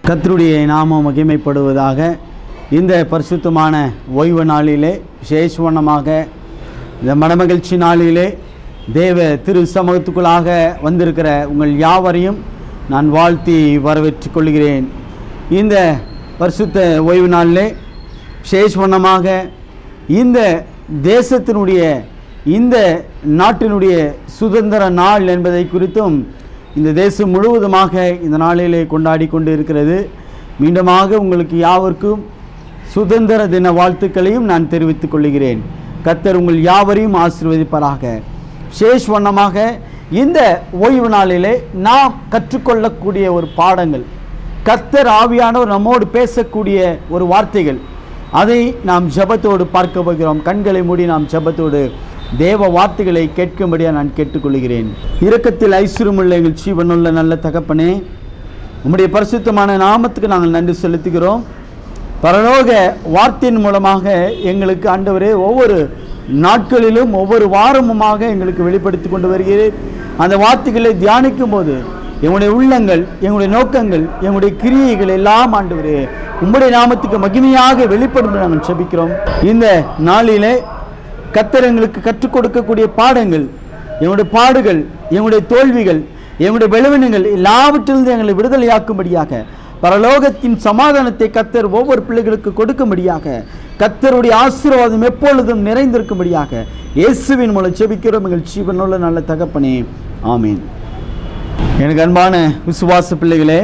கர்த்தருடைய நாமம் மகிமைப்படுவதாக. இந்த பரிசுத்தமான ஓய்வு நாளிலே விசேஷமாக இந்த மனமகிழ்ச்சி நாளிலே தேவ திரு சமூகத்துக்குள்ளாக வந்திருக்கிற உங்கள் யாவரையும் நான் வாழ்த்தி வரவேற்றுக் கொள்கிறேன். இந்த பரிசுத்த ஓய்வு நாளிலே விசேஷமாக இந்த தேசத்தினுடைய இந்த நாட்டினுடைய சுதந்திர நாள் என்பதை குறித்தும் இந்த தேசம் முழுவதுமாக இந்த நாளிலே கொண்டாடி கொண்டு இருக்கிறது. மீண்டுமாக உங்களுக்கு யாவருக்கும் சுதந்திர தின வாழ்த்துக்களையும் நான் தெரிவித்துக் கொள்கிறேன். கர்த்தர் உங்கள் யாவரையும் ஆசீர்வதிப்பாராக. விசேஷமாக இந்த ஓய்வு நாளிலே நாம் கற்றுக்கொள்ளக்கூடிய ஒரு பாடங்கள், கர்த்தர் ஆவியானவர் நம்மோடு பேசக்கூடிய ஒரு வார்த்தைகள், அதை நாம் ஜெபத்தோடு பார்க்க போகிறோம். கண்களை மூடி நாம் ஜெபத்தோடு தேவ வார்த்தைகளை கேட்கும்படியாக நான் கேட்டுக்கொள்கிறேன். இரக்கத்தில் ஐஸ்வர்யமுள்ள எங்கள் ஜீவனுள்ள நல்ல தகப்பனே, உம்முடைய பரிசுத்தமான நாமத்துக்கு நாங்கள் நன்றி செலுத்துகிறோம். பரலோக வார்த்தையின் மூலமாக எங்களுக்கு ஆண்டவரே ஒவ்வொரு நாட்களிலும் ஒவ்வொரு வாரமுமாக எங்களுக்கு வெளிப்படுத்தி கொண்டு வருகிறேன். அந்த வார்த்தைகளை தியானிக்கும் போது எங்களுடைய உள்ளங்கள், எங்களுடைய நோக்கங்கள், எங்களுடைய கிரியைகள் எல்லாம் ஆண்டவரே உம்முடைய நாமத்துக்கு மகிமையாக வெளிப்படும் நாங்கள் ஜெபிக்கிறோம். இந்த நாளிலே கர்த்தர் எங்களுக்கு கற்றுக் கொடுக்கக்கூடிய பாடங்கள், எங்களுடைய பாடுகள், எங்களுடைய தோல்விகள், எங்களுடைய பலவீனங்கள் எல்லாவற்றிலிருந்து எங்களை விடுதலையாக்கும்படியாக, பரலோகத்தின் சமாதானத்தை கர்த்தர் ஒவ்வொரு பிள்ளைகளுக்கு கொடுக்கும்படியாக, கர்த்தருடைய ஆசீர்வாதம் எப்பொழுதும் நிறைந்திருக்கும்படியாக இயேசுவின் மூலம் ஜெபிக்கிறோம் எங்கள் ஜீவனுள்ள நல்ல தகப்பனே, ஆமீன். எனக்கு அன்பான விசுவாச பிள்ளைகளே,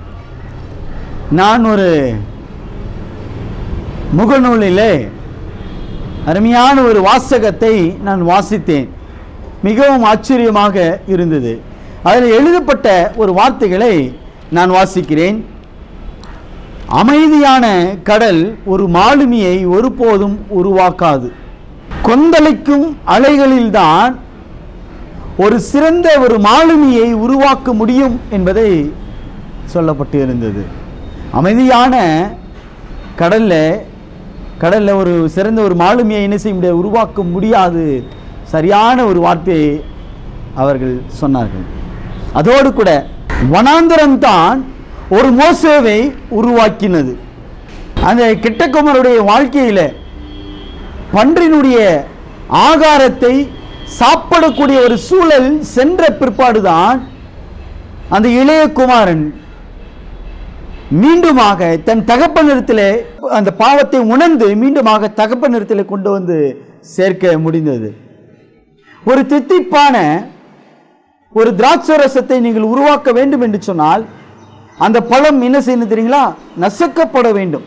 நான் ஒரு முகநூலிலே அருமையான ஒரு வாசகத்தை நான் வாசித்தேன். மிகவும் ஆச்சரியமாக இருந்தது. அதில் எழுதப்பட்ட ஒரு வார்த்தைகளை நான் வாசிக்கிறேன். அமைதியான கடல் ஒரு மாலுமியை ஒருபோதும் உருவாக்காது. கொந்தளிக்கும் அலைகளில்தான் ஒரு சிறந்த ஒரு மாலுமியை உருவாக்க முடியும் என்பதை சொல்லப்பட்டு இருந்தது. அமைதியான கடல்ல ஒரு சிறந்த ஒரு மாலுமியை என்ன செய்ய முடியாது, உருவாக்க முடியாது. சரியான ஒரு வார்த்தையை அவர்கள் சொன்னார்கள். அதோடு கூட வனாந்தரம்தான் ஒரு மோசேவை உருவாக்கினது. அந்த கிட்டகுமருடைய வாழ்க்கையில பன்றினுடைய ஆகாரத்தை சாப்பிடக்கூடிய ஒரு சூழல் சென்ற பிற்பாடுதான் அந்த இளைய குமாரன் மீண்டுமாக தன் தகப்பனிடத்திலே அந்த பாவத்தை உணர்ந்து மீண்டுமாக தகப்பனிடத்திலே கொண்டு வந்து சேர்க்க முடிந்தது. ஒரு தித்திப்பான ஒரு திராட்சை ரசத்தை நீங்கள் உருவாக்க வேண்டும் என்று சொன்னால் அந்த பழம் என்ன செய்யணும் தெரியுங்களா, நசுக்கப்பட வேண்டும்.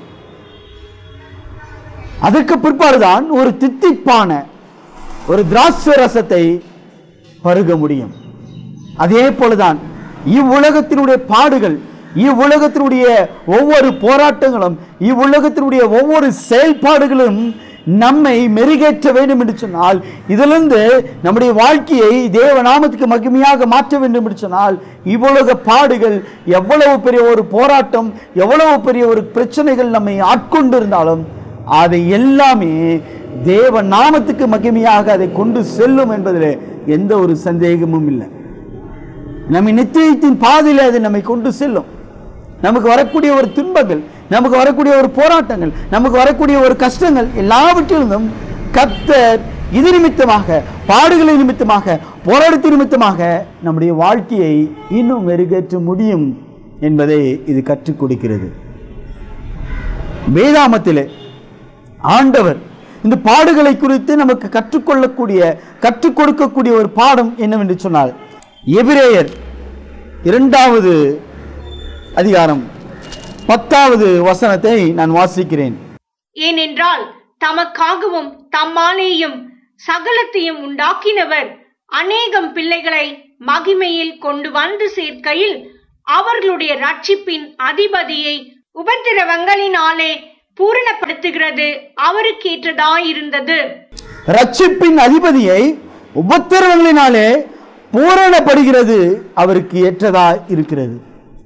அதற்கு பிற்பாடுதான் ஒரு தித்திப்பான ஒரு திராட்சை ரசத்தை பருக முடியும். அதே போலதான் இவ்வுலகத்தினுடைய பாடுகள், இவ்வுலகத்தினுடைய ஒவ்வொரு போராட்டங்களும், இவ்வுலகத்தினுடைய ஒவ்வொரு செயல்பாடுகளும் நம்மை மெருகேற்ற வேண்டும் என்று சொன்னால், இதிலிருந்து நம்முடைய வாழ்க்கையை தேவ நாமத்துக்கு மகிமையாக மாற்ற வேண்டும் என்று சொன்னால், இவ்வுலக பாடுகள் எவ்வளவு பெரிய ஒரு போராட்டம், எவ்வளவு பெரிய ஒரு பிரச்சனைகள் நம்மை ஆட்கொண்டிருந்தாலும் அதை எல்லாமே தேவ நாமத்துக்கு மகிமையாக அதை கொண்டு செல்லும் என்பதில் எந்த ஒரு சந்தேகமும் இல்லை. நம்ம நித்தியத்தின் பாதையில் அது நம்மை கொண்டு செல்லும். நமக்கு வரக்கூடிய ஒரு துன்பங்கள், நமக்கு வரக்கூடிய ஒரு போராட்டங்கள், நமக்கு வரக்கூடிய ஒரு கஷ்டங்கள் எல்லாவற்றிலும் கர்த்தர் இது நிமித்தமாக, பாடுகளை நிமித்தமாக, போராட்டத்தின் நிமித்தமாக நம்முடைய வாழ்க்கையை இன்னும் மெருகேற்ற முடியும் என்பதை இது கற்றுக் கொடுக்கிறது. வேதாமத்திலே ஆண்டவர் இந்த பாடுகளை குறித்து நமக்கு கற்றுக் கொடுக்கக்கூடிய ஒரு பாடம் என்னவென்று சொன்னால், எபிரேயர் 2வது அதிகாரம் 10வது வசனத்தை நான் வாசிக்கிறேன். ஏனென்றால் தமக்காகவும் தம்மாலேயும் சகலத்தையும் உண்டாக்கினவர் அநேகம் பிள்ளைகளை மகிமையில் கொண்டு வந்து சேர்க்கையில் அவர்களுடைய ரட்சிப்பின் அதிபதியை உபத்திரவங்களினாலே பூரணப்படுத்துகிறது அவருக்கு ஏற்றதாயிருந்தது. ரட்சிப்பின் அதிபதியை உபத்திரவங்களினாலே பூரணப்படுகிறது அவருக்கு ஏற்றதா இருக்கிறது.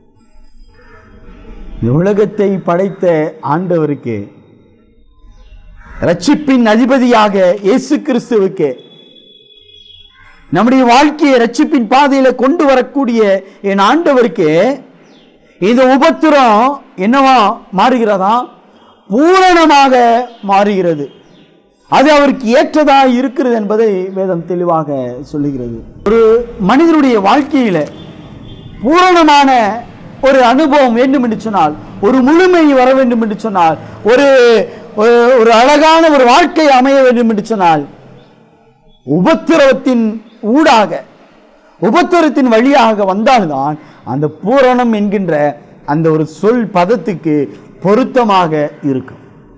உலகத்தை படைத்த ஆண்டவருக்கு, ரட்சிப்பின் அதிபதியாக இயேசு கிறிஸ்துவுக்கு, நம்முடைய வாழ்க்கையை ரட்சிப்பின் பாதையில கொண்டு வரக்கூடிய என் ஆண்டவருக்கு இந்த உபத்திரம் என்னவா மாறுகிறதா? பூரணமாக மாறுகிறது. அது அவருக்கு ஏற்றதா இருக்கிறது என்பதை வேதம் தெளிவாக சொல்லுகிறது. ஒரு மனிதனுடைய வாழ்க்கையில பூரணமான ஒரு அனுபவம் வேண்டும் என்று சொன்னால், ஒரு முழுமை வர வேண்டும் என்று சொன்னால், ஒரு அழகான ஒரு வாழ்க்கை அமைய வேண்டும் என்று சொன்னால், உபத்திரவத்தின் ஊடாக, உபத்திரத்தின் வழியாக வந்தால்தான் அந்த பூரணம் என்கின்ற அந்த ஒரு சொல் பதத்துக்கு பொருத்தமாக இருக்கும்.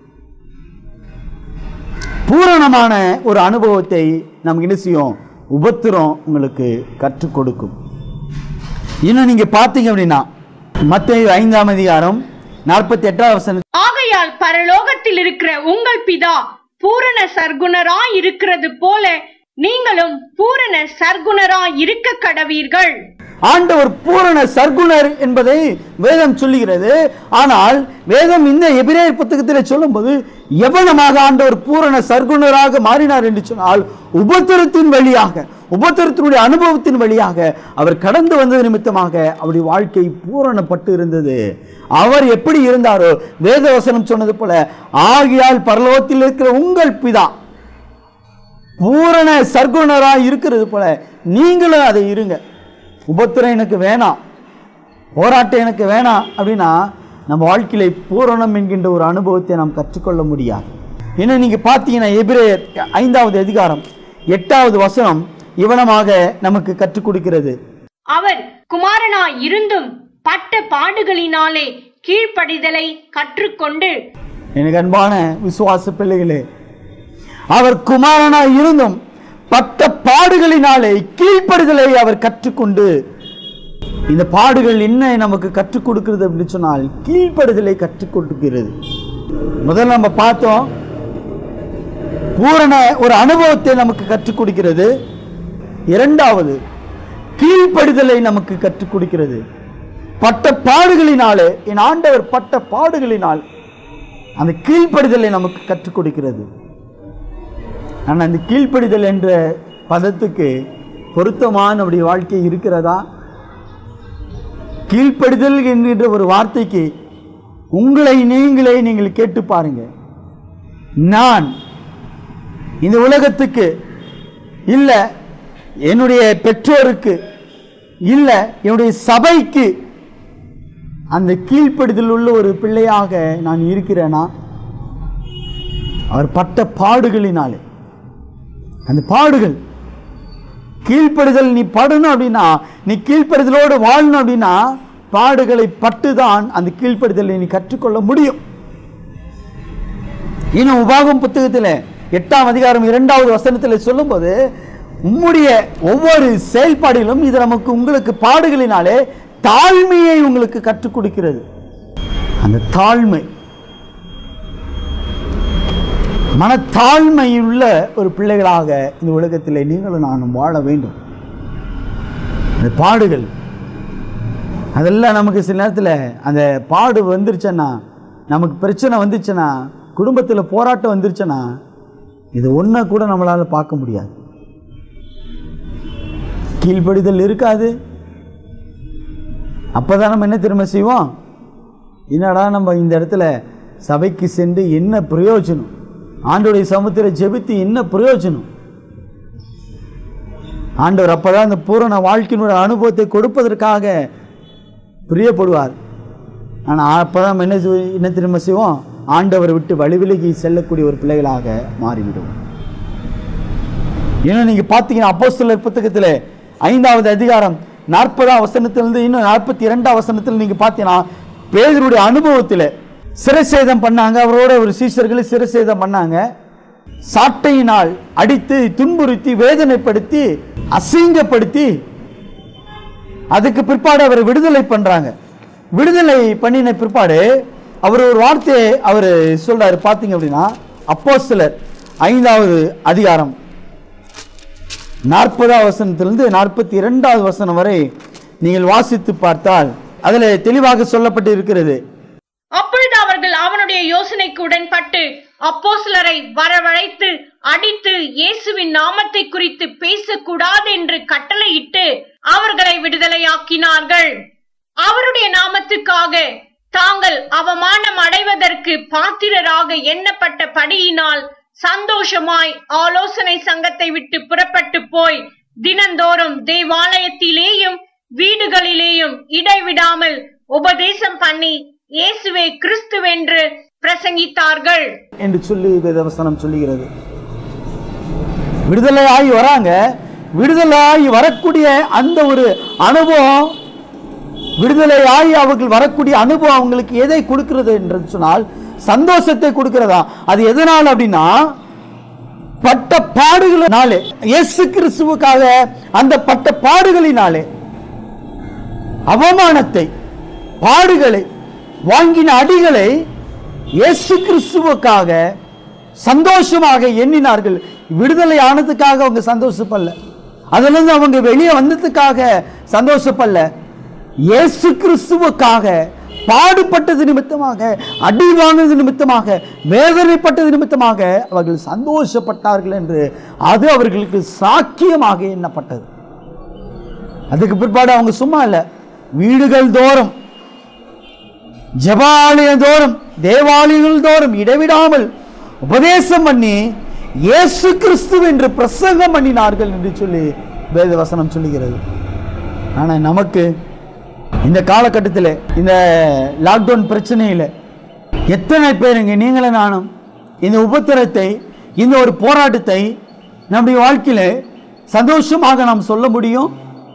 பூரணமான ஒரு அனுபவத்தை நமக்கு என்ன செய்யும்? உபத்திரம் உங்களுக்கு கற்றுக் கொடுக்கும். இன்னும் நீங்க பார்த்தீங்க அப்படின்னா மத்தேயு 5ஆம் அதிகாரம் 48ஆம் வசனம், ஆகையால் பரலோகத்தில் இருக்கிற உங்கள் பிதா பூரண சர்க்குணராய் இருக்கிறது போல நீங்களும் பூரண சர்க்குணராய் இருக்க கடவீர்கள். ஆண்டவர் பூரண சர்க்குணர் என்பதை வேதம் சொல்லுகிறது. ஆனால் வேதம் இந்த எபிரேயர் புத்தகத்தில் சொல்லும்போது எவ்வளமாக ஆண்டவர் பூரண சர்க்குணராக மாறினார் என்று சொன்னால், உபத்திரத்தின் வழியாக, உபத்திரத்தினுடைய அனுபவத்தின் வழியாக அவர் கடந்து வந்தது நிமித்தமாக அவருடைய வாழ்க்கை பூரணப்பட்டு இருந்தது. அவர் எப்படி இருந்தாரோ வேதவசனம் சொன்னது போல, ஆகையால் பரலோகத்தில் இருக்கிற உங்கள் பிதா பூரண சர்க்குணராக இருக்கிறது போல நீங்களும் அதை இருங்க. உபத்திரம் எனக்கு வேணாம், போராட்டம் எனக்கு வேணாம் அப்படின்னா நம்ம வாழ்க்கையில பூரணம் என்கின்ற ஒரு அனுபவத்தை நாம் கற்றுக்கொள்ள முடியாது. இன்னும் நீங்க பார்த்தீங்கன்னா எபிரேயர் 5ஆவது அதிகாரம் 8ஆவது வசனம் இவனமாக நமக்கு கற்றுக் கொடுக்கிறது. அவர் குமாரனாய் இருந்தும் பட்ட பாடுகளினாலே கீழ்ப்படிதலை கற்றுக்கொண்டு, எனக்கு அன்பான விசுவாச பிள்ளைகளே, அவர் குமாரனாய் இருந்தும் பட்ட பாடுகளினாலே கீழ்ப்படிதலை அவர் கற்றுக்கொண்டு, இந்த பாடுகள் என்ன நமக்கு கற்றுக் கொடுக்கிறது அப்படின்னு சொன்னால் கீழ்ப்படிதலை கற்றுக் கொடுக்கிறது. முதல்ல நம்ம பார்த்தோம், பூரண ஒரு அனுபவத்தை நமக்கு கற்றுக் கொடுக்கிறது. இரண்டாவது கீழ்ப்படிதலை நமக்கு கற்றுக் கொடுக்கிறது. பட்ட பாடுகளினாலே, என் ஆண்டவர் பட்ட பாடுகளினால் அந்த கீழ்ப்படிதலை நமக்கு கற்றுக் கொடுக்கிறது. ஆனால் அந்த கீழ்ப்படிதல் என்ற பதத்துக்கு பொருத்தமான நம்முடைய வாழ்க்கை இருக்கிறதா? கீழ்ப்படிதல் என்கின்ற ஒரு வார்த்தைக்கு உங்களை நீங்களே நீங்கள் கேட்டு பாருங்க. நான் இந்த உலகத்துக்கு இல்ல, என்னுடைய பெற்றோருக்கு இல்ல, என்னுடைய சபைக்கு அந்த கீழ்ப்படிதல் உள்ள ஒரு பிள்ளையாக நான் இருக்கிறேனா? அவர் பட்ட பாடுகளினாலே, அந்த பாடுகள், கீழ்ப்படிதல் நீ படணும் அப்படின்னா, நீ கீழ்ப்படிதலோடு வாழணும் அப்படின்னா பாடுகளை பட்டுதான் அந்த கீழ்ப்படிதலை நீ கற்றுக்கொள்ள முடியும். இன்னும் உபாகம் புத்தகத்தில் 8ஆம் அதிகாரம் 2ஆவது வசனத்தில் சொல்லும்போது, உம்முடைய ஒவ்வொரு செயல்பாடிலும் இது நமக்கு உங்களுக்கு பாடுகளினாலே தாழ்மையை உங்களுக்கு கற்றுக் கொடுக்கிறது. அந்த தாழ்மை, மனத்தாழ்மையுள்ள ஒரு பிள்ளைகளாக இந்த உலகத்தில் நீங்களும் நானும் வாழ வேண்டும். அந்த பாடுகள் அதெல்லாம் நமக்கு சில நேரத்தில் அந்த பாடு வந்துருச்சுன்னா, நமக்கு பிரச்சனை வந்துச்சுன்னா, குடும்பத்தில் போராட்டம் வந்துருச்சுன்னா, இது ஒன்றை கூட நம்மளால் பார்க்க முடியாது. கீழ்ப்படிதல் இருக்காது. அப்போ தான் நம்ம என்ன திரும்ப செய்வோம்? என்னடா நம்ம இந்த இடத்துல சபைக்கு சென்று என்ன பிரயோஜனம்? ஆண்டவருடைய சமூகத்தில் ஜெபித்து என்ன பிரயோஜனம்? ஆண்டவர் அப்பதான் அந்த பூரண வாழ்க்கையினுடைய அனுபவத்தை கொடுப்பதற்காக பிரியப்படுவார். ஆனால் அப்பதான் என்ன திரும்ப செய்வோம்? ஆண்டவரை விட்டு வழிவிலகி செல்லக்கூடிய ஒரு பிள்ளைகளாக மாறிவிடுவோம். ஏன்னா நீங்க பார்த்தீங்கன்னா அப்போஸ்தலர் புத்தகத்தில் 5ஆவது அதிகாரம் 40ஆம் வசனத்திலிருந்து இன்னும் 42ஆம் வசனத்தில் நீங்க பார்த்தீங்கன்னா பேதுருடைய அனுபவத்தில் சிரசேதம் பண்ணாங்க. அவரோட ஒரு சீஷர்களை சிரசேதம் பண்ணாங்க. சாட்டையினால் அடித்து துன்புறுத்தி வேதனைப்படுத்தி அசிங்கப்படுத்தி அதுக்கு பிற்பாடு அவரை விடுதலை பண்றாங்க. விடுதலை பண்ணின பிற்பாடு அவர் ஒரு வார்த்தையை அவர் சொல்றாரு. பார்த்தீங்க அப்படின்னா அப்போஸ்தலர் 5ஆவது அதிகாரம் 40ஆம் வசனத்திலிருந்து 42ஆவது வசனம் வரை நீங்கள் வாசித்து பார்த்தால் அதில் தெளிவாக சொல்லப்பட்டு இருக்கிறது. அப்பொழுது அவர்கள் அவனுடைய யோசனைக்கு உடன்பட்டு அப்போஸ்தலரை வரவழைத்து அடித்து இயேசுவின் நாமத்தை குறித்து பேசக்கூடாது என்று கட்டளையிட்டு அவர்களை விடுதலையாக்கினார்கள். அவருடைய நாமத்துக்காக தாங்கள் அவமானம் அடைவதற்கு பாத்திரராக எண்ணப்பட்ட படியினால் சந்தோஷமாய் ஆலோசனை சங்கத்தை விட்டு புறப்பட்டு போய் தினந்தோறும் தேவாலயத்திலேயும் வீடுகளிலேயும் இடைவிடாமல் உபதேசம் பண்ணி இயேசுவே கிறிஸ்துவென்று பிரசங்கித்தார்கள் என்று சொல்லி வேதவசனம் சொல்லுகிறது. விடுதலையாகி வராங்க. விடுதலையாகி வரக்கூடிய அந்த ஒரு அனுபவம், விடுதலையாகி அவர்கள் வரக்கூடிய அனுபவம் அவங்களுக்கு எதை கொடுக்கிறது என்று சொன்னால் சந்தோஷத்தை கொடுக்கிறதா. அது எதனால் அப்படின்னா, பட்ட பாடுகளினாலே, இயேசு கிறிஸ்துவுக்காக அந்த பட்ட பாடுகளினாலே அவமானத்தை, பாடுகளை, வாங்கின அடிகளை இயேசு கிறிஸ்துவுக்காக சந்தோஷமாக எண்ணினார்கள். விடுதலை ஆனதுக்காக அவங்க சந்தோஷப்படல, அதிலிருந்து அவங்க வெளியே வந்ததுக்காக சந்தோஷப்படல. இயேசு கிறிஸ்துவுக்காக பாடுபட்டது நிமித்தமாக, அடி வாங்கினது நிமித்தமாக, வேதனைப்பட்டது நிமித்தமாக அவர்கள் சந்தோஷப்பட்டார்கள் என்று அது அவர்களுக்கு சாக்கியமாக எண்ணப்பட்டது. அதுக்கு பிற்பாடு அவங்க சும்மா இல்ல, வீடுகள் தோறும், ஜெபாலயம் தோறும், தேவாலயங்கள் தோறும் இடைவிடாமல் உபதேசம் பண்ணி இயேசு கிறிஸ்து என்று பிரசங்கம் பண்ணினார்கள் என்று சொல்லி வேதவசனம் சொல்லுகிறது. ஆனா நமக்கு இந்த காலகட்டத்தில், இந்த லாக்டவுன் பிரச்சனையில் எத்தனை பேருங்க, நீங்களும் நானும் இந்த உபத்திரத்தை, இந்த ஒரு போராட்டத்தை நம்முடைய வாழ்க்கையில் சந்தோஷமாக நாம் சொல்ல முடியும்?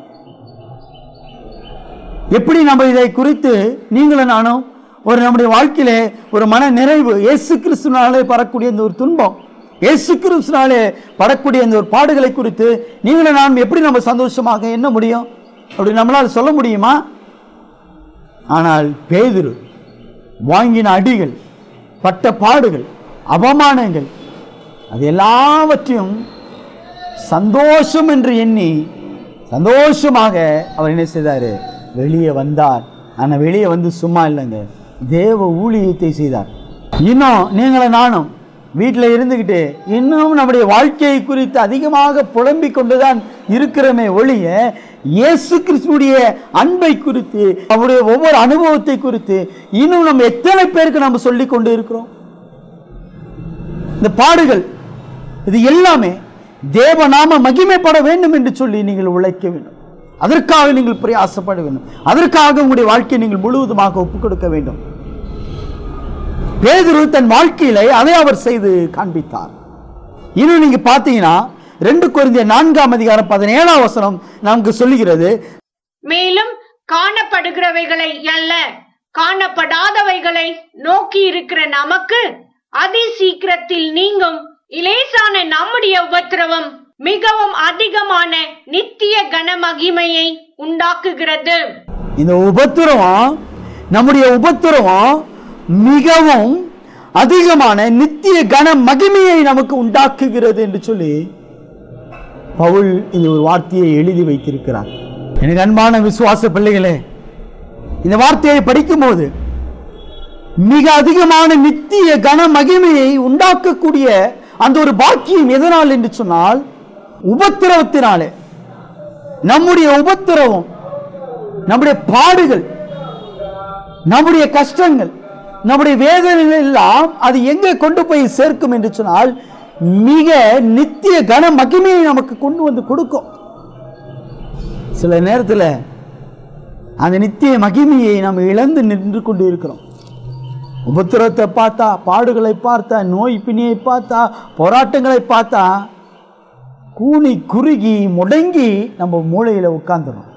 எப்படி நம்ம இதை குறித்து நீங்களும் நானும் ஒரு நம்முடைய வாழ்க்கையிலே ஒரு மன நிறைவு, இயேசு கிறிஸ்துவினாலே படக்கூடிய இந்த ஒரு துன்பம், இயேசு கிறிஸ்துவினாலே படக்கூடிய இந்த ஒரு பாடுகளை குறித்து நீங்களும் நானும் எப்படி நம்ம சந்தோஷமாக எண்ண முடியும்? அப்படி நம்மளால் சொல்ல முடியுமா? ஆனால் பேதுரு வாங்கின அடிகள், பட்ட பாடுகள், அவமானங்கள், அது எல்லாவற்றையும் சந்தோஷம் என்று எண்ணி சந்தோஷமாக அவர் என்ன செய்தார்? வெளியே வந்தார். ஆனால் வெளியே வந்து சும்மா இல்லைங்க, தேவ ஊழியத்தை செய்தார். இன்னும் நீங்களும் நானும் வீட்டில் இருந்துக்கிட்டு இன்னும் நம்முடைய வாழ்க்கையை குறித்து அதிகமாக புலம்பிக் கொண்டுதான் இருக்கிறோமே ஒழிய, இயேசு கிறிஸ்துவுடைய அன்பை குறித்து, அவருடைய ஒவ்வொரு அனுபவத்தை குறித்து இன்னும் நம்ம எத்தனை பேருக்கு நம்ம சொல்லிக் கொண்டு இருக்கிறோம்? இந்த பாடுகள் இது எல்லாமே தேவநாம மகிமைப்பட வேண்டும் என்று சொல்லி நீங்கள் உழைக்க வேண்டும். அதற்காக நீங்கள் பிரயாசப்பட வேண்டும். அதற்காக உங்களுடைய வாழ்க்கையை நீங்கள் முழுவதுமாக ஒப்புக் கொடுக்க வேண்டும். பேதுரு தன் வாழ்க்கையிலே அதை அவர் செய்து காண்பித்தார். இன்னும் நீங்க பார்த்தீங்கன்னா 2 கொரிந்தியர் 4:17 நமக்கு சொல்லுகிறது, மேலும் காணப்படுகிறவைகளை அல்ல, காணப்படாதவைகளை நோக்கி இருக்கிற நமக்கு அதி சீக்கிரத்தில் நீங்கும் இலேசான நம்முடைய உபத்திரவம் மிகவும் அதிகமான நித்திய கன மகிமையை உண்டாக்குகிறது. இந்த உபத்திரவம், நம்முடைய உபத்திரவம் மிகவும் அதிகமான நித்திய கன மகிமையை நமக்கு உண்டாக்குகிறது என்று சொல்லி பவுல் இந்த ஒரு வார்த்தையை எழுதி வைத்திருக்கிறார். எனக்கு அன்பான விசுவாச பிள்ளைகளே, இந்த வார்த்தையை படிக்கும் போது மிக அதிகமான நித்திய கன மகிமையை உண்டாக்கக்கூடிய அந்த ஒரு பாக்கியம் எதனால் என்று சொன்னால், உபத்திரவத்தினாலே. நம்முடைய உபத்திரவம், நம்முடைய பாடுகள், நம்முடைய கஷ்டங்கள், நம்முடைய வேதனைகள் எல்லாம் அது எங்கே கொண்டு போய் சேர்க்கும் என்று சொன்னால், மிக நித்திய கன மகிமையை நமக்கு கொண்டு வந்து கொடுக்கும். சில நேரத்தில் அந்த நித்திய மகிமையை நாம் இழந்து நின்று கொண்டு இருக்கிறோம். உபத்திரத்தை பார்த்தா, பாடுகளை பார்த்தா, நோய் பிணியை பார்த்தா, போராட்டங்களை பார்த்தா கூனி குறுகி முடங்கி நம்ம மூளையில் உட்கார்ந்துடும்.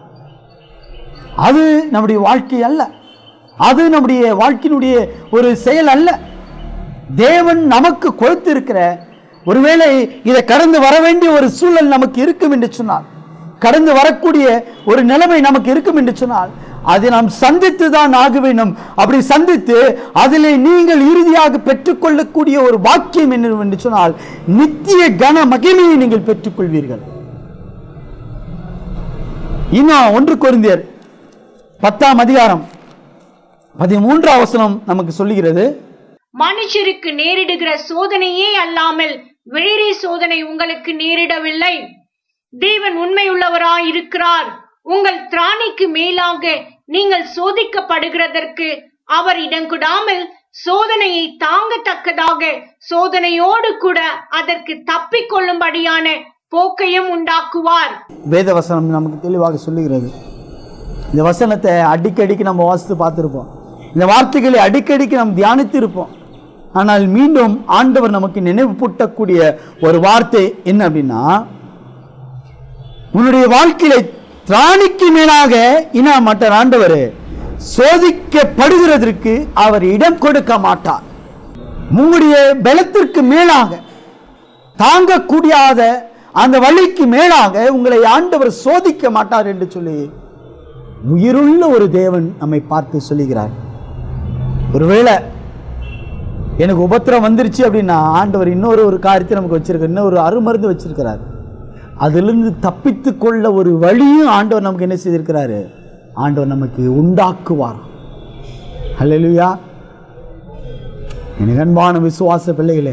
அது நம்முடைய வாழ்க்கை அல்ல, அது நம்முடைய வாழ்க்கையினுடைய ஒரு செயல் அல்ல. தேவன் நமக்கு கொடுத்திருக்கிற, ஒருவேளை இதை கடந்து வர வேண்டிய ஒரு சூழல் நமக்கு இருக்கும் என்று சொன்னால், கடந்து வரக்கூடிய ஒரு நிலைமை நமக்கு இருக்கும் என்று சொன்னால், அதை நாம் சந்தித்து தான் ஆக வேண்டும். அப்படி சந்தித்து அதிலே நீங்கள் இறுதியாக பெற்றுக்கொள்ளக்கூடிய ஒரு வாக்கியம் என்ன என்று சொன்னால், நித்திய கன மகிமையை நீங்கள் பெற்றுக்கொள்வீர்கள். இன்னும் 1 கொரிந்தியர் 10:13 நமக்கு சொல்லுகிறது, மனுஷருக்கு நேரிடுகிற சோதனையே அல்லாமல் வேறே சோதனை உங்களுக்கு நேரிடவில்லை. தேவன் உண்மையுள்ளவராய் இருக்கிறார். உங்கள் திராணிக்கு மேலாக நீங்கள் சோதிக்கப்படுகிறதற்கு அவர் இடங்கொடாமல் சோதனையை தாங்கத்தக்கதாக சோதனையோடு கூட அதற்கு தப்பிக்கொள்ளும்படியான போக்கையும் உண்டாக்குவார். வேத வசனம் நமக்கு தெளிவாக சொல்லுகிறது. இந்த வசனத்தை அடிக்கடிக்கு நம்ம வாசித்து பார்த்துருப்போம். இந்த வார்த்தைகளை அடிக்கடிக்கு நாம் தியானித்து இருப்போம். ஆனால் மீண்டும் ஆண்டவர் நமக்கு நினைவுபூட்டக்கூடிய ஒரு வார்த்தை என்ன அப்படின்னா, உன்னுடைய வாழ்க்கையில திராணிக்கு மேலாக இன மற்ற ஆண்டவர் சோதிக்கப்படுகிறதற்கு அவர் இடம் கொடுக்க மாட்டார். உங்களுடைய பலத்திற்கு மேலாக தாங்கக்கூடியாத அந்த வழிக்கு மேலாக உங்களை ஆண்டவர் சோதிக்க மாட்டார் என்று சொல்லி உயிருள்ள ஒரு தேவன் நம்மை பார்த்து சொல்லுகிறார். ஒருவேளை எனக்கு உபத்திரம் வந்துருச்சு அப்படின்னா ஆண்டவர் இன்னொரு காரியத்தை நமக்கு வச்சிருக்கார், இன்னொரு அருமருந்து வச்சிருக்கிறார். அதிலிருந்து தப்பித்து கொள்ள ஒரு வழியும் ஆண்டவர் நமக்கு என்ன செய்திருக்கிறாரு, ஆண்டவர் நமக்கு உண்டாக்குவார். ஹல்லேலூயா. எனக்கு அன்பான விசுவாச பிள்ளைகளே,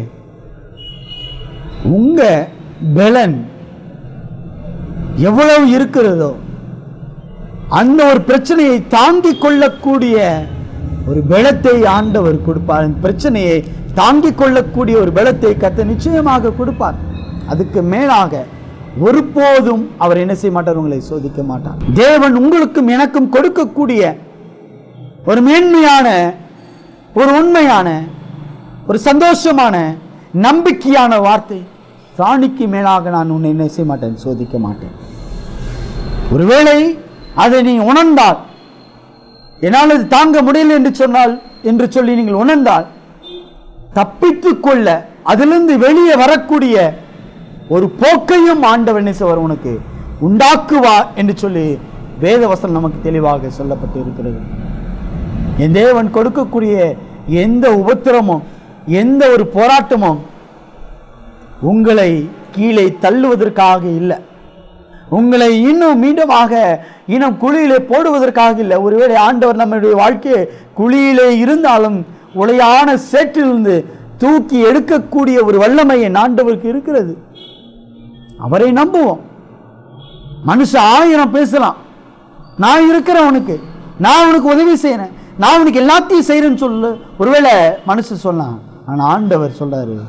உங்க பலன் எவ்வளவு இருக்கிறதோ அந்த ஒரு பிரச்சனையை தாங்கிக் கொள்ளக்கூடிய ஒரு பலத்தை ஆண்டவர் கொடுப்பார். அந்த பிரச்சனையை தாங்கிக் கொள்ளக்கூடிய ஒரு பலத்தை கர்த்தர் நிச்சயமாக கொடுப்பார். அதுக்கு மேலாக ஒருபோதும் அவர் என்ன செய்ய மாட்டார், உங்களை சோதிக்க மாட்டார். தேவன் உங்களுக்கும் எனக்கும் கொடுக்கக்கூடிய ஒரு மேன்மையான, ஒரு உண்மையான, ஒரு சந்தோஷமான, நம்பிக்கையான வார்த்தை, பிராணிக்கு மேலாக நான் உன்னை என்ன செய்ய மாட்டேன், சோதிக்க மாட்டேன். ஒருவேளை அதை நீ உணர்ந்தால், என்னால் அது தாங்க முடியல என்று சொல்லி நீங்கள் உணர்ந்தால், தப்பித்துக் கொள்ள அதிலிருந்து வெளியே வரக்கூடிய ஒரு போக்கையும் ஆண்டவர் என்ன செய்வார், உனக்கு உண்டாக்குவார் என்று சொல்லி வேதவசனம் நமக்கு தெளிவாக சொல்லப்பட்டு இருக்கிறது. என் தேவன் கொடுக்கக்கூடிய எந்த உபத்திரமும் எந்த ஒரு போராட்டமும் உங்களை கீழே தள்ளுவதற்காக இல்லை, உங்களை இன்னும் மீண்டுமாக இன்னும் குழியிலே போடுவதற்காக இல்லை. ஒருவேளை ஆண்டவர் நம்முடைய வாழ்க்கையை குழியிலே இருந்தாலும் உளையான சேற்றிலிருந்து தூக்கி எடுக்கக்கூடிய ஒரு வல்லமை என் ஆண்டவருக்கு இருக்கிறது. அவரை நம்புவோம். மனுஷன் 1000 பேசலாம், நான் இருக்கிறேன் உனக்கு, நான் உனக்கு உதவி செய்யறேன், நான் உனக்கு எல்லாத்தையும் செய்யறேன்னு சொல்லு. ஒருவேளை மனுஷன் சொல்லலாம், ஆனா ஆண்டவர் சொல்றாரு.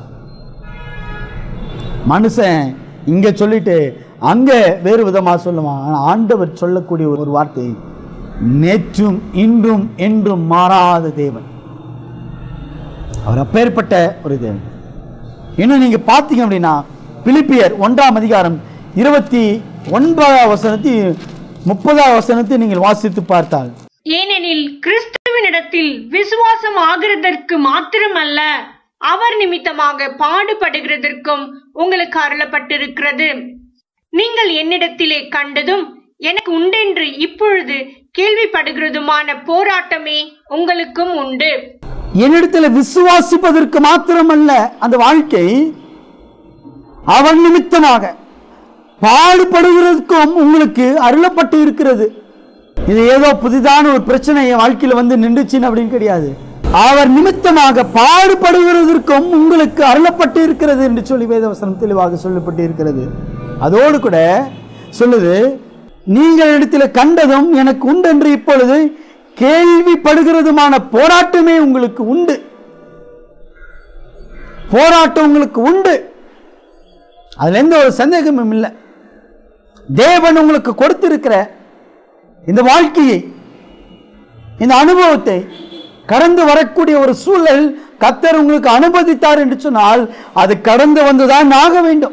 மனுஷன் இங்க சொல்லிட்டு அங்க வேறு விதமா சொல்லுவான். ஆனா ஆண்டவர் சொல்லக்கூடிய ஒரு வார்த்தை, நேற்றும் இன்றும் என்றும் மாறாத தேவன். அவர் அப்பேற்பட்ட ஒரு தேவன். இன்னும் நீங்க பார்த்தீங்க அப்படின்னா பிலிப்பியர் 1ஆம் அதிகாரம் 29ஆம் வசனத்தில் 30ஆம் வசனத்தை நீங்கள் வாசித்து பார்த்தால், ஏனெனில் கிறிஸ்துவினிடத்தில் விசுவாசம் ஆகிறதற்கு மாத்திரமல்ல, அவர் நிமித்தமாக பாடுபடுகிறதற்கும் உங்களுக்கு அருளப்பட்டிருக்கிறது. நீங்கள் என்னிடத்திலே கண்டதும் எனக்கு உண்டென்று இப்பொழுது கேள்விப்படுகிறதுமான போராட்டமே உங்களுக்கும் உண்டு. என்னிடத்தில் விசுவாசிப்பதற்கு மாத்திரமல்ல அந்த வாழ்க்கை, அவர் நிமித்தமாக பாடுபடுகிறதுக்கும் உங்களுக்கு அருளப்பட்டு இருக்கிறது. இது ஏதோ புதிதான ஒரு பிரச்சனை என் வாழ்க்கையில் வந்து நின்றுச்சின்னு அப்படின்னு கிடையாது. அவர் நிமித்தமாக பாடுபடுகிறதற்கும் உங்களுக்கு அருளப்பட்டு இருக்கிறது என்று சொல்லி வேதவசனம் தெளிவாக சொல்லப்பட்டு இருக்கிறது. அதோடு கூட சொல்லுது, நீங்கள் இடத்துல கண்டதும் எனக்கு உண்டு என்று இப்பொழுது கேள்விப்படுகிறதுமான போராட்டமே உங்களுக்கு உண்டு. போராட்டம் உங்களுக்கு உண்டு, அதுல எந்த ஒரு சந்தேகமும் இல்லை. தேவன் உங்களுக்கு கொடுத்திருக்கிற இந்த வாழ்க்கையை, இந்த அனுபவத்தை கடந்து வரக்கூடிய ஒரு சூழல் கர்த்தர் உங்களுக்கு அனுமதித்தார் என்று சொன்னால் அது கடந்து வந்துதான் ஆக வேண்டும்.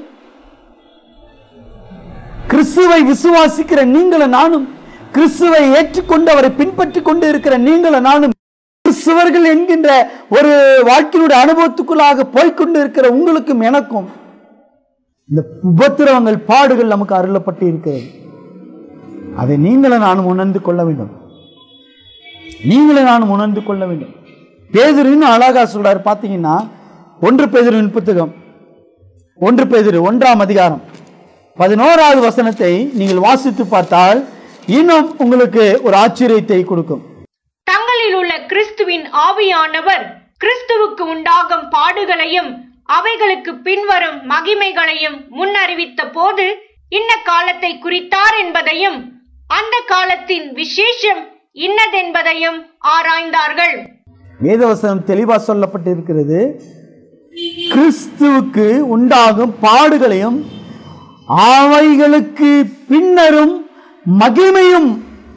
கிறிஸ்துவை விசுவாசிக்கிற நீங்களும் நானும், கிறிஸ்துவை ஏற்றுக்கொண்டு அவரை பின்பற்றி கொண்டு இருக்கிற நீங்களும் நானும், கிறிஸ்துவர்கள் என்கின்ற ஒரு வாழ்க்கையினுடைய அனுபவத்துக்குள்ளாக போய்கொண்டு இருக்கிற உங்களுக்கும் எனக்கும் இந்த உபத்திரவங்கள், பாடுகள் நமக்கு அருளப்பட்டு இருக்கிறது. அதை நீங்களும் நானும் உணர்ந்து கொள்ள வேண்டும். நீங்களும் நானும் உணர்ந்து கொள்ள வேண்டும். பேதுரு இன்னும் அழகா சொல்றாரு. பார்த்தீங்கன்னா 1 பேதுருவின் புத்தகம் 1 பேதுரு 1ஆம் அதிகாரம் 11வது வசனத்தை நீங்கள் வாசித்து பார்த்தால் இன்னும் உங்களுக்கு ஒரு ஆச்சரியத்தை கொடுக்கும். தங்களில் உள்ள கிறிஸ்துவின் ஆவியானவர் கிறிஸ்துவுக்கு உண்டாகும் பாடுகளையும் அவைகளுக்கு பின்வரும் மகிமைகளையும் முன்னறிவித்த போது இன்ன காலத்தை குறித்தார் என்பதையும், அந்த காலத்தின் விசேஷம் இன்னதென்பதையும் ஆராய்ந்தார்கள். வேதவசனம் தெளிவாக சொல்லப்பட்டிருக்கிறது. கிறிஸ்துவுக்கு உண்டாகும் பாடுகளையும் அவைகளுக்கு பின்னரும் மகிமையும்.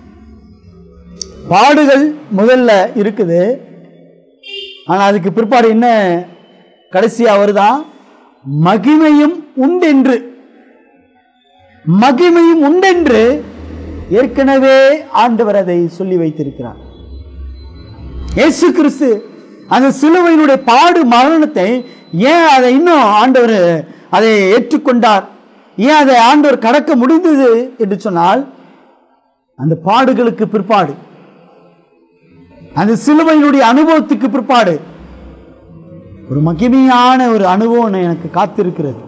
பாடுகள் முதல்ல இருக்குது, ஆனா அதுக்கு பிற்பாடு என்ன கடைசியா வருதான்? மகிமையும் உண்டென்று. மகிமையும் உண்டென்று ஏற்கனவே ஆண்டவர் அதை சொல்லி வைத்திருக்கிறார். இயேசு கிறிஸ்து அந்த சிலுவையினுடைய பாடு மரணத்தை ஏன் அதை இன்னும் ஆண்டவர் அதை ஏற்றுக்கொண்டார், ஏன் அதை ஆண்டவர் கடக்க முடிந்தது என்று சொன்னால், அந்த பாடுகளுக்கு பிற்பாடு, அந்த சிலுவையினுடைய அனுபவத்துக்கு பிற்பாடு ஒரு மகிமையான ஒரு அனுபவம் எனக்கு காத்திருக்கிறது.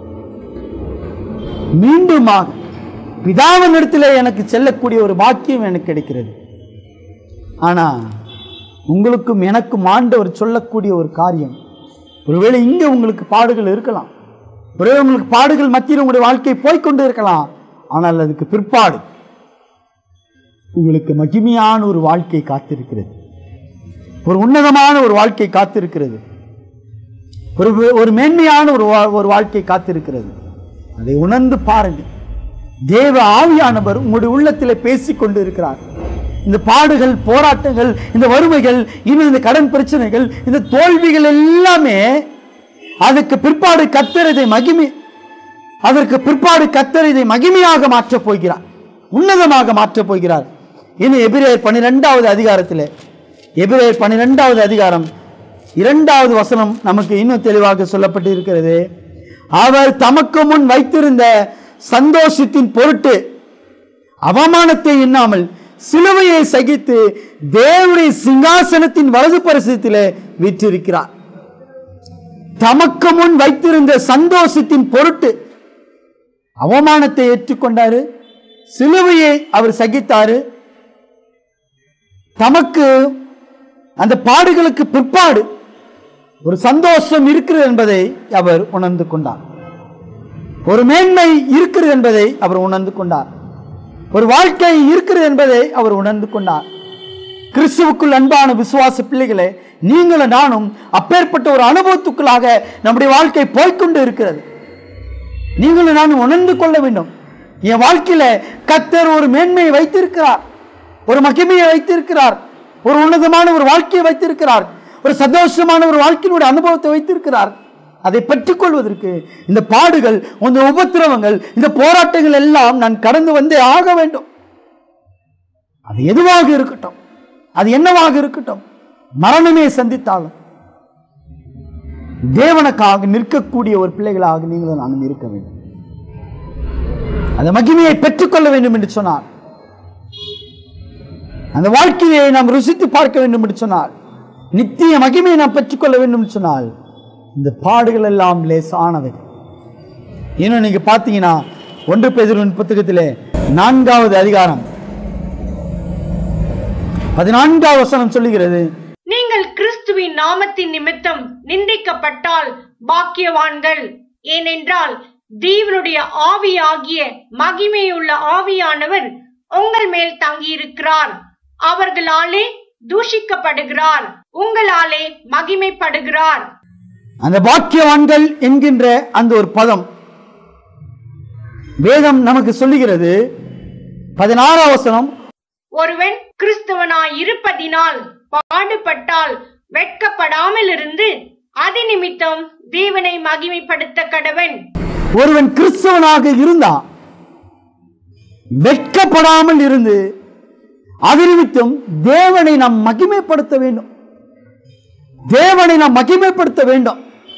மீண்டுமாக பிதாவின் இடத்துல எனக்கு செல்லக்கூடிய ஒரு பாக்கியம் எனக்கு கிடைக்கிறது. ஆனா உங்களுக்கும் எனக்கும் ஆண்டவர் சொல்லக்கூடிய ஒரு காரியம், ஒருவேளை இங்க உங்களுக்கு பாடுகள் இருக்கலாம், ஒருவேளை உங்களுக்கு பாடுகள் மத்தியில் உங்களுடைய வாழ்க்கை போய்கொண்டு இருக்கலாம், ஆனால் அதுக்கு பிற்பாடு உங்களுக்கு மகிமையான ஒரு வாழ்க்கை காத்திருக்கிறது, ஒரு உன்னதமான ஒரு வாழ்க்கை காத்திருக்கிறது, ஒரு மேன்மையான ஒரு வாழ்க்கை காத்திருக்கிறது. அதை உணர்ந்து பாருங்கள். தேவ ஆவியானவர் உங்களுடைய உள்ளத்திலே பேசிக் கொண்டு இருக்கிறார். இந்த பாடுகள், போராட்டங்கள், இந்த வறுமைகள், இன்னும் இந்த கடன் பிரச்சனைகள், இந்த தோல்விகள் எல்லாமே அதற்கு பிற்பாடு கர்த்தர் இதை மகிமையாக மாற்றப் போகிறார், உன்னதமாக மாற்றப் போகிறார். இன்னும் எபிரேயர் 12வது அதிகாரத்தில், எபிரேயர் 12வது அதிகாரம் 2வது வசனம் நமக்கு இன்னும் தெளிவாக சொல்லப்பட்டு இருக்கிறது. அவர் தமக்கு முன் வைத்திருந்த சந்தோஷத்தின் பொருட்டு அவமானத்தை எண்ணாமல் சிலுவையை சகித்து தேவனுடைய சிங்காசனத்தின் வலது பரிசத்திலே வீற்றிருக்கிறார். தமக்கு முன் வைத்திருந்த சந்தோஷத்தின் பொருட்டு அவமானத்தை ஏற்றுக்கொண்டாரு, சிலுவையை அவர் சகித்தாரு. தமக்கு அந்த பாடுகளுக்கு பிற்பாடு ஒரு சந்தோஷம் இருக்கிறது என்பதை அவர் உணர்ந்து கொண்டார், ஒரு மேன்மை இருக்கிறது என்பதை அவர் உணர்ந்து கொண்டார், ஒரு வாழ்க்கை இருக்கிறது என்பதை அவர் உணர்ந்து கொண்டார். கிறிஸ்துவுக்குள் அன்பான விசுவாச பிள்ளைகளே, நீங்களும் நானும் அப்பேற்பட்ட ஒரு அனுபவத்துக்குள்ளாக நம்முடைய வாழ்க்கை போய்கொண்டு இருக்கிறது. நீங்களும் நானும் உணர்ந்து கொள்ள வேண்டும். என் வாழ்க்கையில கர்த்தர் ஒரு மேன்மையை வைத்திருக்கிறார், ஒரு மகிமையை வைத்திருக்கிறார், ஒரு உன்னதமான ஒரு வாழ்க்கையை வைத்திருக்கிறார், ஒரு சந்தோஷமான ஒரு வாழ்க்கையினுடைய அனுபவத்தை வைத்திருக்கிறார். அதை பெற்றுக் கொள்வதற்கு இந்த பாடுகள், இந்த உபத்திரவங்கள், இந்த போராட்டங்கள் எல்லாம் நான் கடந்து வந்தே ஆக வேண்டும். அது எதுவாக இருக்கட்டும், அது என்னவாக இருக்கட்டும், மரணமே சந்தித்தாலும் தேவனுக்காக நிற்கக்கூடிய ஒரு பிள்ளைகளாக நீங்களும் நானும் இருக்க வேண்டும். அந்த மகிமையை பெற்றுக்கொள்ள வேண்டும் என்று சொன்னார், அந்த வாழ்க்கையை நாம் ருசித்து பார்க்க வேண்டும் என்று சொன்னால், நித்திய மகிமையை நாம் பெற்றுக்கொள்ள வேண்டும் என்று சொன்னால், இந்த பாடுகள் எல்லாம் லேசானவை. இன்னும் நீங்க பார்த்தீங்கன்னா 1 பேதுரு புத்தகத்திலே 4வது அதிகாரம் 14வது வசனம் சொல்லுகிறது, நீங்கள் கிறிஸ்துவின் நாமத்தின் நிமித்தம் நிந்திக்கப்பட்டால் பாக்கியவான்கள், ஏனென்றால் தேவனுடைய ஆவியாகிய மகிமையுள்ள ஆவியானவர் உங்கள் மேல் தங்கியிருக்கிறார். அவர்களாலே தூஷிக்கப்படுகிறார், உங்களாலே மகிமைப்படுகிறார். அந்த பாக்கியவான்கள் என்கின்ற அந்த ஒரு பதம் வேதம் நமக்கு சொல்லுகிறது. 16வது வசனம், ஒருவன் கிறிஸ்தவனாய் இருப்பதினால் பாடுபட்டால் வெட்கப்படாமல் இருந்து அது நிமித்தம் தேவனை மகிமைப்படுத்த கடவன். ஒருவன் கிறிஸ்தவனாக இருந்தா வெட்கப்படாமல் இருந்து அது நிமித்தம் தேவனை நாம் மகிமைப்படுத்த வேண்டும், தேவனை நாம் மகிமைப்படுத்த வேண்டும்.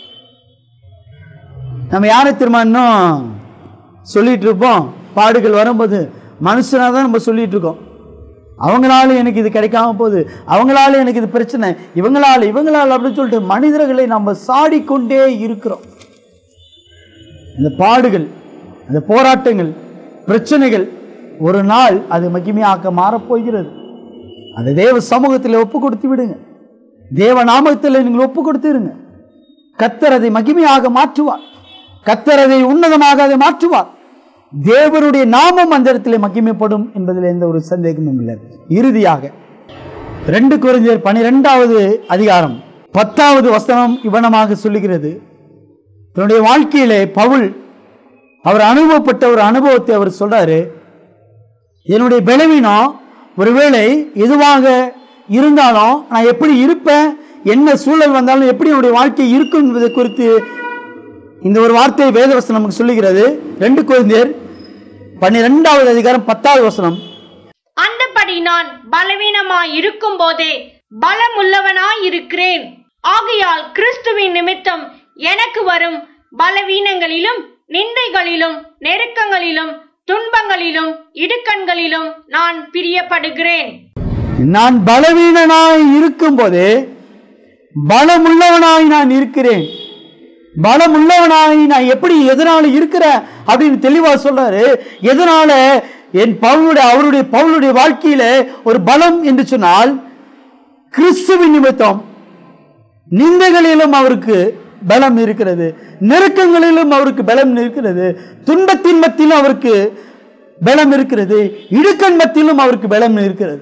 நம்ம யாரை திரும்ப இன்னும் சொல்லிட்டு இருப்போம், பாடுகள் வரும்போது மனுஷனா தான் நம்ம சொல்லிட்டு இருக்கோம், அவங்களால எனக்கு இது கிடைக்காம போகுது, அவங்களால எனக்கு இது பிரச்சனை, இவங்களால அப்படின்னு சொல்லிட்டு மனிதர்களை நம்ம சாடிக்கொண்டே இருக்கிறோம். இந்த பாடுகள், அந்த போராட்டங்கள், பிரச்சனைகள் ஒரு நாள் அது மகிமையாக மாறப்போகிறது. அந்த தேவ சமூகத்தில் ஒப்பு கொடுத்து விடுங்க, தேவ நாமத்தில் நீங்கள் ஒப்பு கொடுத்துருங்க. கர்த்தர் அதை மகிமையாக மாற்றுவார், கர்த்தர் அதை உன்னதமாக அதை மாற்றுவார். தேவனுடைய நாமம் அந்த இடத்திலே மகிமைப்படும் என்பதில் எந்த ஒரு சந்தேகமும் இல்லை. இறுதியாக 2 கொரிந்தியர் 12வது அதிகாரம் 10வது வசனம் இவனமாக சொல்லுகிறது. தன்னுடைய வாழ்க்கையிலே பவுல் அவர் அனுபவப்பட்ட ஒரு அனுபவத்தை அவர் சொல்றாரு. என்னுடைய பலவீனம் ஒருவேளை எதுவாக இருந்தாலும் நான் எப்படி இருப்பேன், என்ன சூழல் வந்தாலும் எப்படி என்னுடைய வாழ்க்கை இருக்கும் என்பதை குறித்து இந்த ஒரு வார்த்தை வேதவசனம் நமக்கு சொல்லுகிறது. 2 கொரிந்தியர் 12வது அதிகாரம் 10வது வசனம். அந்தபடி நான் பலவீனமாய் இருக்கும் போதே பலமுள்ளவனாய் இருக்கிறேன். ஆகையால் கிறிஸ்துவின் நிமித்தம் எனக்கு வரும் பலவீனங்களிலும் நிந்தைகளிலும் நெருக்கங்களிலும் துன்பங்களிலும் இடுக்கண்களிலும் நான் பிரியப்படுகிறேன். நான் பலவீனனாய் இருக்கும் போதே பலமுள்ளவனாய் நான் இருக்கிறேன். பலமுள்ளவனாய் நான் எப்படி எதனால இருக்கிறேன் அப்படின்னு தெளிவா சொல்றாரு. எதனால என் பவுலுடைய வாழ்க்கையில ஒரு பலம் என்று சொன்னால், கிறிஸ்துவின் நிமித்தம் நிந்தைகளிலும் அவருக்கு பலம் இருக்கிறது, நெருக்கங்களிலும் அவருக்கு பலம் இருக்கிறது, துன்பத்தின் மத்தியிலும் அவருக்கு பலம் இருக்கிறது, இடுக்கண் மத்தியிலும் அவருக்கு பலம் இருக்கிறது.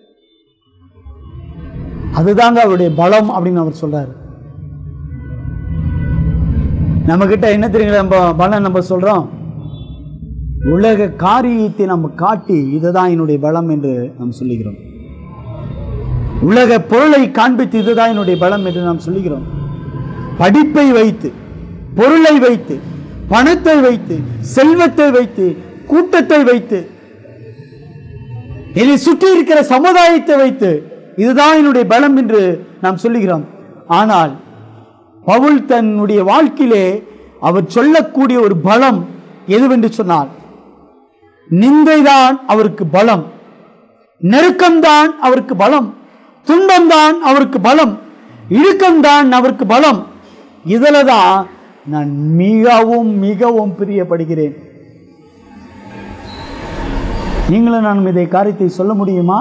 அதுதாங்க அவருடைய பலம் அப்படின்னு அவர் சொல்றாரு. நம்ம கிட்ட என்ன தெரியுங்களா நம்ம பலம் நம்ம சொல்றோம், உலக காரியத்தை நம்ம காட்டி இதுதான் என்னுடைய பலம் என்று நாம் சொல்லுகிறோம். உலக பொருளை காண்பித்து இதுதான் என்னுடைய பலம் என்று நாம் சொல்லுகிறோம். படிப்பை வைத்து, பொருளை வைத்து, பணத்தை வைத்து, செல்வத்தை வைத்து, கூட்டத்தை வைத்து, என்னை சுற்றி இருக்கிற சமுதாயத்தை வைத்து இதுதான் என்னுடைய பலம் என்று நாம் சொல்லுகிறோம். ஆனால் பவுல் தன்னுடைய வாழ்க்கையிலே அவர் சொல்லக்கூடிய ஒரு பலம் எதுவென்று சொன்னால், நிந்தைதான் அவருக்கு பலம், நெருக்கம்தான் அவருக்கு பலம், துன்பம்தான் அவருக்கு பலம், இழுக்கம்தான் அவருக்கு பலம். இதில் தான் நான் மிகவும் மிகவும் பிரியப்படுகிறேன். நீங்களும் நான் இதை காரியத்தை சொல்ல முடியுமா?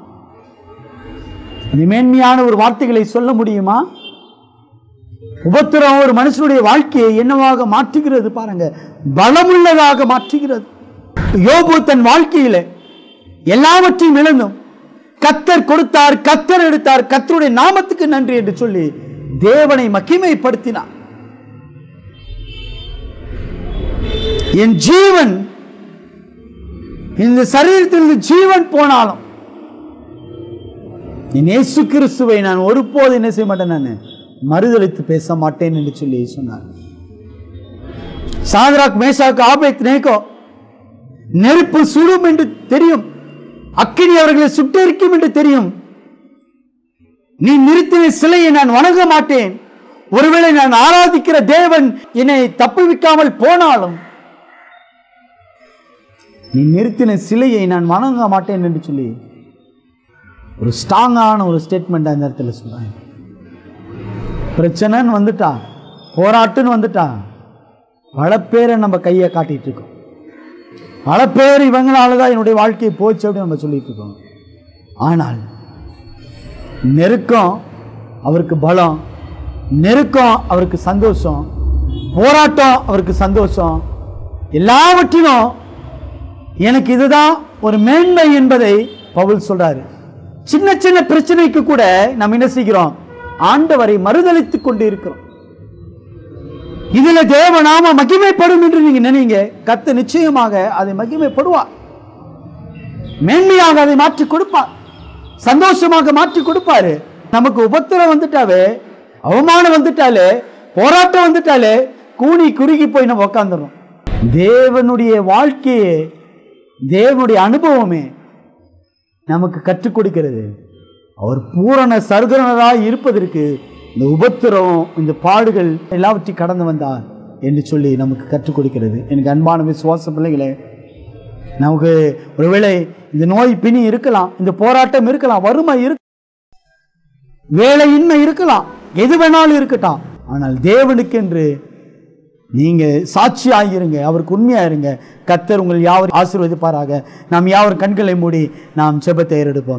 மேன்மையான ஒரு வார்த்தைகளை சொல்ல முடியுமா? உபத்திரம் ஒரு மனுஷனுடைய வாழ்க்கையை என்னவாக மாற்றுகிறது பாருங்க, பலமுள்ளதாக மாற்றுகிறது. யோபு தன் வாழ்க்கையில எல்லாவற்றையும் இழந்தும் கர்த்தர் கொடுத்தார், கர்த்தர் எடுத்தார், கர்த்தருடைய நாமத்துக்கு நன்றி என்று சொல்லி தேவனை மகிமைப்படுத்தினார். என் ஜீவன், இந்த சரீரத்தில் ஜீவன் போனாலும் இயேசு கிறிஸ்துவை நான் ஒருபோது என்ன செய்ய மாட்டேன், நான் மறுதலித்து பேச மாட்டேன் என்று சொல்லி சொன்னார். சாத்ராக், மேஷாக், ஆபேத்நேகோ நெருப்பு சுடும் என்று தெரியும், அக்கினி அவர்களை சுட்டெரிக்கும் என்று தெரியும். நீ நிறுத்தின சிலையை நான் வணங்க மாட்டேன், ஒருவேளை நான் ஆராதிக்கிற தேவன் என்னை தப்புவிக்காமல் போனாலும் நீ நிறுத்தின சிலையை நான் வணங்க மாட்டேன் என்று சொல்லி ஒரு ஸ்ட்ராங்கான ஒரு ஸ்டேட்மெண்ட் அந்த இடத்துல சொல்றாங்க. பிரச்சனைன்னு வந்துட்டா, போராட்டம்னு வந்துட்டா, பல பேரை நம்ம கையை காட்டிட்டு இருக்கோம். பல பேர் இவங்களாலதான் என்னுடைய வாழ்க்கை போச்சு அப்படின்னு நம்ம சொல்லிட்டு இருக்கோம். ஆனால் நெருக்கம் அவருக்கு பலம், நெருக்கம் அவருக்கு சந்தோஷம், போராட்டம் அவருக்கு சந்தோஷம். எல்லாவற்றிலும் எனக்கு இதுதான் ஒரு மேன்மை என்பதை பவுல் சொல்றாரு. சின்ன சின்ன பிரச்சனைக்கு கூட நாம் என்ன செய்கிறோம், ஆண்டவரை மறுதலித்துக் கொண்டு இருக்கிறோம். இதுல தேவநாம மகிமைப்படும் என்று நீங்க நினைங்க, கர்த்தர் நிச்சயமாக அதை மகிமைப்படுவார், மேன்மையாக அதை மாற்றி கொடுப்பார், சந்தோஷமாக மாற்றி கொடுப்பாரு. நமக்கு உபத்திரம் வந்துட்டாவே, அவமானம் வந்துட்டாலே, போராட்டம் வந்துட்டாலே கூனி குறுகி போய் நம்ம உட்காந்துடும். தேவனுடைய வாழ்க்கையே, தேவனுடைய அனுபவமே நமக்கு கற்றுக் கொடுக்கிறது. அவர் பூரண சர்க்குணராய் இருப்பதற்கு இந்த உபத்திரம், இந்த பாடுகள் எல்லாவற்றையும் கடந்து வந்தார் என்று சொல்லி நமக்கு கற்றுக் கொடுக்கிறது. எனக்கு அன்பான விசுவாச பிள்ளைகளே, நமக்கு ஒருவேளை இந்த நோய் பிணி இருக்கலாம், இந்த போராட்டம் இருக்கலாம், வறுமை இருக்கலாம், வேலையின்மை இருக்கலாம், எது வேணாலும் இருக்கட்டும். ஆனால் தேவனுக்கென்று நீங்க சாட்சியாயிருங்க, அவருக்கு உண்மையாயிருங்க. கர்த்தர் உங்கள் யாவரும் ஆசீர்வதிப்பாராக. நாம் யாவரும் கண்களை மூடி நாம் ஜெபத்தை ஏறெடுப்போம்.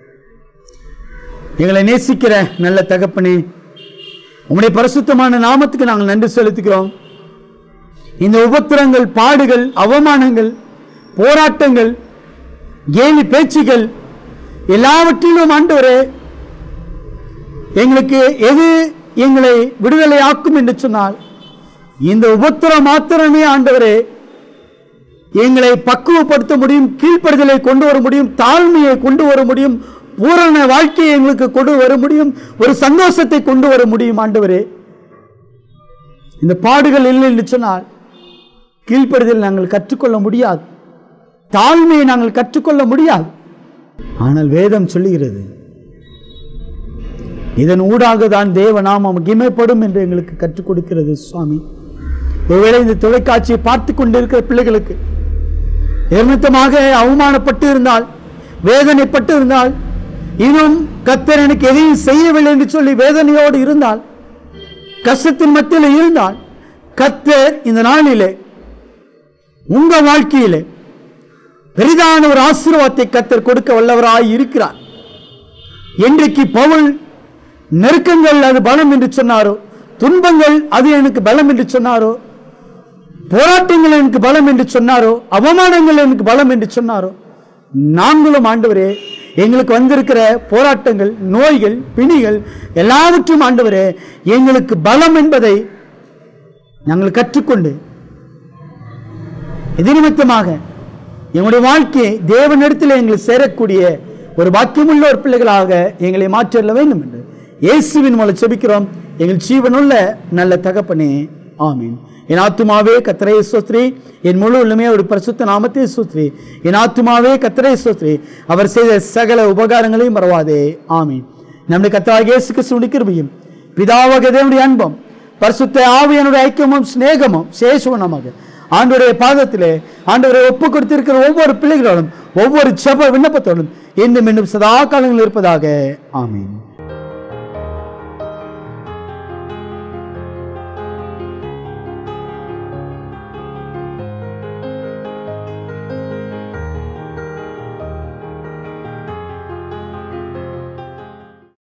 எங்களை நேசிக்கிற நல்ல தகப்பனே, உம்முடைய பரிசுத்தமான நாமத்துக்கு நாங்கள் நன்றி செலுத்துகிறோம். இந்த உபத்திரங்கள், பாடுகள், அவமானங்கள், போராட்டங்கள், கேலி பேச்சுகள் எல்லாவற்றிலும் ஆண்டவரே எங்களுக்கு எது எங்களை விடுதலை ஆக்கும் என்று சொன்னால் இந்த உபத்திரம் மாத்திரமே ஆண்டவரே எங்களை பக்குவப்படுத்த முடியும், கீழ்ப்படுதலை கொண்டு வர முடியும், தாழ்மையை கொண்டு வர முடியும், பூரண வாழ்க்கையை எங்களுக்கு கொண்டு வர முடியும், ஒரு சந்தோஷத்தை கொண்டு வர முடியும். ஆண்டவரே இந்த பாடுகள் இல்லை என்று சொன்னால் கீழ்ப்படுதல் நாங்கள் கற்றுக்கொள்ள முடியாது, தாழ்மையை நாங்கள் கற்றுக்கொள்ள முடியாது. ஆனால் வேதம் சொல்லுகிறது இதன் ஊடாக தான் தேவ நாமம் மகிமைப்படும் என்று எங்களுக்கு கற்றுக் கொடுக்கிறது. சுவாமி, ஒருவேளை இந்த தொலைக்காட்சியை பார்த்து கொண்டிருக்கிற பிள்ளைகளுக்கு நிமித்தமாக அவமானப்பட்டு இருந்தால், வேதனைப்பட்டு இருந்தால், இன்னும் கர்த்தர் எனக்கு எதையும் செய்யவில்லை என்று சொல்லி வேதனையோடு இருந்தால், கஷ்டத்தின் மத்தியில் இருந்தால், கர்த்தர் இந்த நாளிலே உங்க வாழ்க்கையிலே பெரிதான ஒரு ஆசீர்வாதத்தை கர்த்தர் கொடுக்க வல்லவராய் இருக்கிறார். என்றைக்கு பவுல் நெருக்கங்கள் அது பலம் என்று சொன்னாரோ, துன்பங்கள் அது எனக்கு பலம் என்று சொன்னாரோ, போராட்டங்கள் எனக்கு பலம் என்று சொன்னாரோ, அவமானங்கள் எனக்கு பலம் என்று சொன்னாரோ, நாங்களும் ஆண்டவரே எங்களுக்கு வந்திருக்கிற போராட்டங்கள், நோய்கள், பிணிகள் எல்லாவற்றும் ஆண்டவரே எங்களுக்கு பலம் என்பதை நாங்கள் கற்றுக்கொண்டு இது நிமித்தமாக எங்களுடைய வாழ்க்கையை தேவனிடத்தில் எங்களை சேரக்கூடிய ஒரு பாக்கியமுள்ள ஒரு பிள்ளைகளாக எங்களை மாற்றிட வேண்டும் என்று இயேசுவின் மூலம் செபிக்கிறோம் எங்கள் ஜீவனுள்ள நல்ல தகப்பனே, ஆமீன். என் ஆத்துமாவே கர்த்தரை ஸ்தோத்திரி, என் முழு உள்ளமே ஒரு பரிசுத்த நாமத்தை ஸ்தோத்திரி. என் ஆத்துமாவே கர்த்தரை ஸ்தோத்திரி, அவர் செய்த சகல உபகாரங்களையும் மறவாதே, ஆமீன். நம்முடைய கர்த்தராகிய இயேசு கிறிஸ்துவின் கிருபையும் பிதாவாகிய தேவனுடைய அன்பும் பரிசுத்த ஆவியானுடைய ஐக்கியமும் சிநேகமும் சேஷவனமாக ஆண்டவருடைய பாதத்திலே ஆண்டவரை ஒப்பு கொடுத்திருக்கிற ஒவ்வொரு பிள்ளைகளோடும் ஒவ்வொரு ஜெப விண்ணப்பத்தோடும் இன்னும் சதா காலங்களில் இருப்பதாக, ஆமீன்.